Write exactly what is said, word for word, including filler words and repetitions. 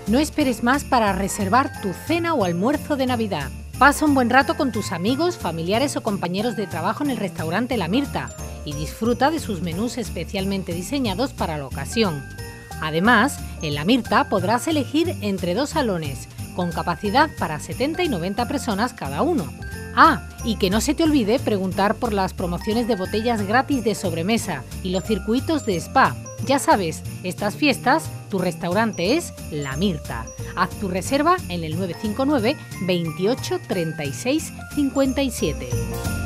No esperes más para reservar tu cena o almuerzo de Navidad. Pasa un buen rato con tus amigos, familiares o compañeros de trabajo en el restaurante La Mirta y disfruta de sus menús especialmente diseñados para la ocasión. Además, en La Mirta podrás elegir entre dos salones, con capacidad para setenta y noventa personas cada uno. Ah, y que no se te olvide preguntar por las promociones de botellas gratis de sobremesa y los circuitos de spa. Ya sabes, estas fiestas, tu restaurante es La Mirta. Haz tu reserva en el nueve cinco nueve, veintiocho, treinta y seis, cincuenta y siete.